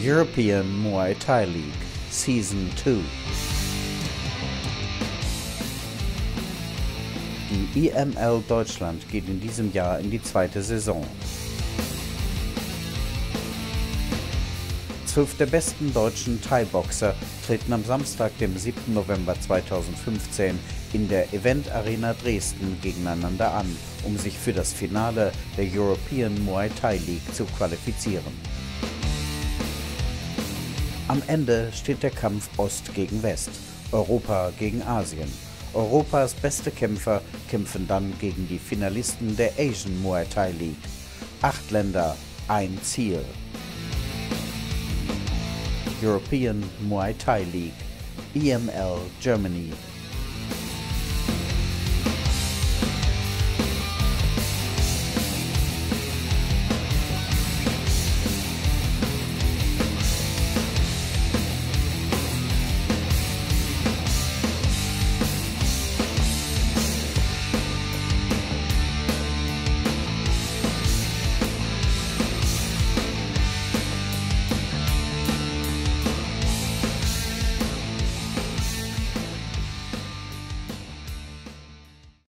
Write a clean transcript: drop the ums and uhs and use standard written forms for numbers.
European Muay Thai League Season 2. Die IML Deutschland geht in diesem Jahr in die zweite Saison. 12 der besten deutschen Thai-Boxer treten am Samstag, dem 7. November 2015 in der Event Arena Dresden gegeneinander an, um sich für das Finale der European Muay Thai League zu qualifizieren. Am Ende steht der Kampf Ost gegen West, Europa gegen Asien. Europas beste Kämpfer kämpfen dann gegen die Finalisten der Asian Muay Thai League. 8 Länder, ein Ziel. European Muay Thai League, EML Germany